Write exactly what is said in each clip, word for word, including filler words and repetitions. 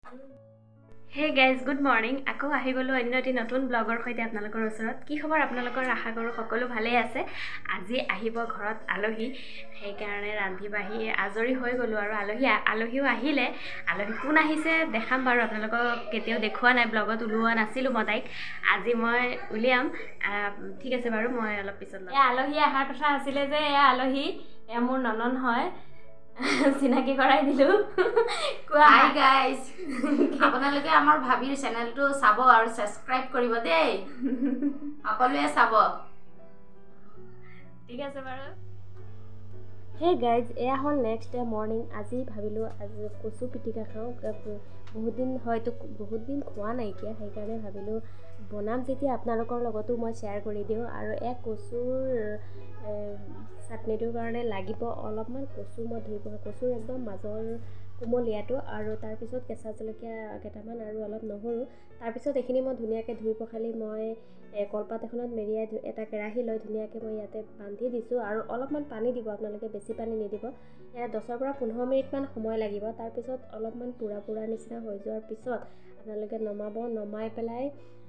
Hey guys, good morning. Ako ahi golo anno eti notun blogger khoite apnalokor osorot. Ki khobar apnalokor asha koru সকলো ভালে আছে. আজি আহিব ঘৰত আলহি সেই কাৰণে ৰান্ধি বাহি আজৰি হৈ গলো আৰু আলহি আলহিও আহিলে. আলহি কোন আহিছে দেখাম বাৰু আপোনালোকক কেতিয়াও দেখুৱা নাই ব্লগত উলোৱা নাছিলো মই তাইক. আজি মই উলিয়াম. ঠিক আছে বাৰু মই অলপ পিছত লম. এ আলহি আহাৰ কথা আছিল যে এ আলহি এ মোৰ ননন হয়. চিনাকি কৰাই দিলো হাই গাইস আপোনালোকে আমাৰ ভাবিৰ চেনেলটো চাব আৰু সাবস্ক্ৰাইব কৰিব দেই সকলোৱে চাব ঠিক আছে বাৰু হে গাইজ এয়া হল নেক্সট ডে মৰ্নিং আজি ভাবিলো আজি কচু পিটিকা খাওঁ বহুত দিন হয়তো বহুত দিন খোৱা নাইকিয়া সেইকাৰণে ভাবিলো বনাম যেতিয়া আপোনালোকৰ লগতো মই শ্বেয়াৰ কৰি দিওঁ আৰু এক কচুৰ চাটনিটোৰ কাৰণে লাগিব অলপমান কচু মই ধুই পখালি কচুৰ একদম মাজৰ কোমলীয়াটো আৰু তাৰপিছত কেঁচা জলকীয়া কেইটামান আৰু অলপ নহৰু তাৰপিছত এইখিনি মই ধুনীয়াকৈ ধুই পখালি মই কলপাত এখনত মেৰিয়াই এটা কেৰাহী লৈ ধুনীয়াকৈ মই ইয়াতে বান্ধি দিছোঁ আৰু অলপমান পানী দিব আপোনালোকে বেছি পানী নিদিব ইয়াত দহৰ পৰা পোন্ধৰ মিনিটমান সময় লাগিব তাৰপিছত অলপমান পুৰা পুৰা নিচিনা হৈ যোৱাৰ পিছত আপোনালোকে নমাব নমাই পেলাই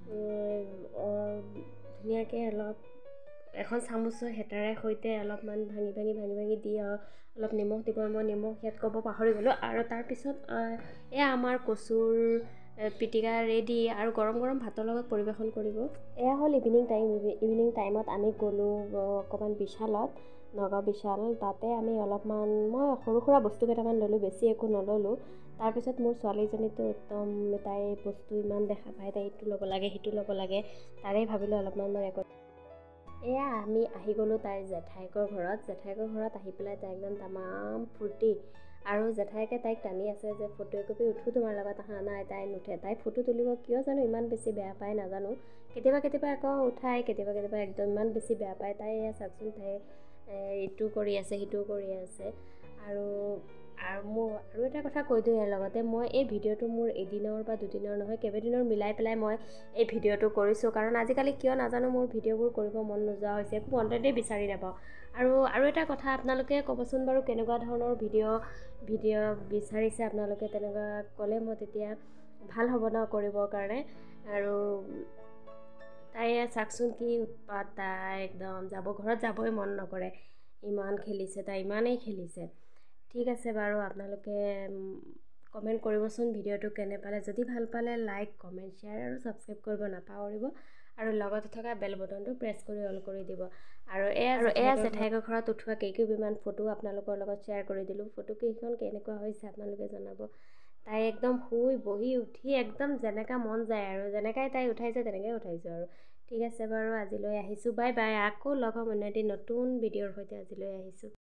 ধুনীয়াকৈ অলপ এখন চামুচৰ হেতাৰে সৈতে অলপমান ভাঙি ভাঙি ভাঙি ভাঙি দি অলপ নিমখ দিব মই নিমখ ইয়াত ক'ব পাহৰি গ'লোঁ আৰু তাৰপিছত এয়া আমাৰ কচুৰ পিটিকা ৰেডি আৰু গৰম গৰম ভাতৰ লগত পৰিৱেশন কৰিব এয়া হ'ল ইভিনিং টাইম ইভিনিং টাইমত আমি গ'লোঁ অকণমান বিশালত নগাঁও বিশাল তাতে আমি অলপমান মই সৰু সুৰা বস্তু কেইটামান ল'লোঁ বেছি একো নল'লোঁ তাৰপিছত মোৰ ছোৱালীজনীতো একদম তাই বস্তু ইমান দেখা পায় তাই ইটো ল'ব লাগে সিটো ল'ব লাগে তাৰেই ভাবিলোঁ অলপমান মই ৰেকৰ্ড এয়া আমি আহি গ'লোঁ তাইৰ জেঠাইকৰ ঘৰত জেঠাইকৰ ঘৰত আহি পেলাই তাই একদম তামাম ফূৰ্তি আৰু জেঠাইকে তাইক টানি আছে যে ফটো একপি উঠো তোমাৰ লগত আহা নাই তাই নুঠে তাই ফটো তুলিব কিয় জানো ইমান বেছি বেয়া পায় নাজানো কেতিয়াবা কেতিয়াবা আকৌ উঠাই কেতিয়াবা কেতিয়াবা একদম ইমান বেছি বেয়া পায় তাই এয়া চাওকচোন তাই ইটো কৰি আছে সিটো কৰি আছে আৰু আৰু মোৰ আৰু এটা কথা কৈ দিওঁ ইয়াৰ লগতে মই এই ভিডিঅ'টো মোৰ এদিনৰ বা দুদিনৰ নহয় কেইবাদিনৰ মিলাই পেলাই মই এই ভিডিঅ'টো কৰিছোঁ কাৰণ আজিকালি কিয় নাজানো মোৰ ভিডিঅ'বোৰ কৰিব মন নোযোৱা হৈছে একো কণ্টেণ্টেই বিচাৰি নাপাওঁ আৰু আৰু এটা কথা আপোনালোকে ক'বচোন বাৰু কেনেকুৱা ধৰণৰ ভিডিঅ' ভিডিঅ' বিচাৰিছে আপোনালোকে তেনেকুৱা ক'লে মই তেতিয়া ভাল হ'ব ন কৰিবৰ কাৰণে আৰু তাই চাওকচোন কি উৎপাত তাই একদম যাব ঘৰত যাবই মন নকৰে ইমান খেলিছে তাই ইমানেই খেলিছে ঠিক আছে বাৰু আপোনালোকে কমেণ্ট কৰিবচোন ভিডিঅ'টো কেনে পালে যদি ভাল পালে লাইক কমেণ্ট শ্বেয়াৰ আৰু ছাবস্ক্ৰাইব কৰিব নাপাহৰিব আৰু লগতে থকা বেল বটনটো প্ৰেছ কৰি অল কৰি দিব আৰু এয়া আৰু এয়া জেঠাইকৰ ঘৰত উঠোৱা কেইকোবিমান ফটো আপোনালোকৰ লগত শ্বেয়াৰ কৰি দিলোঁ ফটো কেইখন কেনেকুৱা হৈছে আপোনালোকে জনাব তাই একদম শুই বহি উঠি একদম যেনেকুৱা মন যায় আৰু যেনেকাই তাই উঠাইছে তেনেকৈ উঠাইছোঁ আৰু ঠিক আছে বাৰু আজিলৈ আহিছোঁ বাই বাই আকৌ লগ হ'ম অন্য এটি নতুন ভিডিঅ'ৰ সৈতে আজিলৈ আহিছোঁ